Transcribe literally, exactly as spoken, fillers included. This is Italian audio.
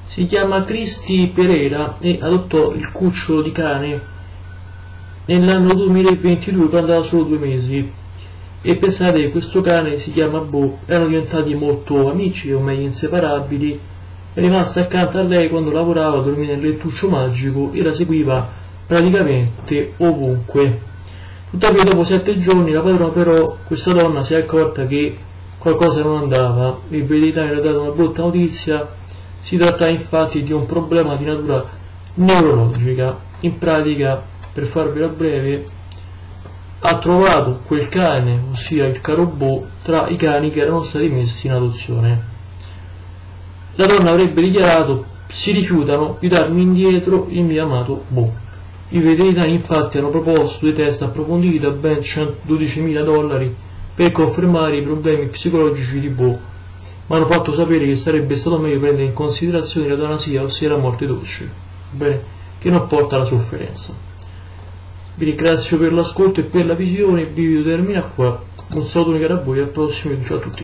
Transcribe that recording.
Si chiama Cristi Pereira e adottò il cucciolo di cane nell'anno duemilaventidue quando aveva solo due mesi. E pensate che questo cane si chiama Bo, erano diventati molto amici, o meglio inseparabili. È rimasta accanto a lei quando lavorava, dormiva nel lettuccio magico e la seguiva praticamente ovunque. Tuttavia dopo sette giorni la padrona, però, questa donna si è accorta che qualcosa non andava. Il veterinario le ha dato una brutta notizia. Si tratta infatti di un problema di natura neurologica. In pratica, per farvela breve, ha trovato quel cane, ossia il caro Bo, tra i cani che erano stati messi in adozione. La donna avrebbe dichiarato: si rifiutano di darmi indietro il mio amato Bo. I veterinari infatti hanno proposto dei test approfonditi da ben dodicimila dollari per confermare i problemi psicologici di Bo, ma hanno fatto sapere che sarebbe stato meglio prendere in considerazione l'eutanasia, ossia la morte dolce, bene, che non porta alla sofferenza. Vi ringrazio per l'ascolto e per la visione, il video termina qua. Un saluto caro a voi, al prossimo video, ciao a tutti.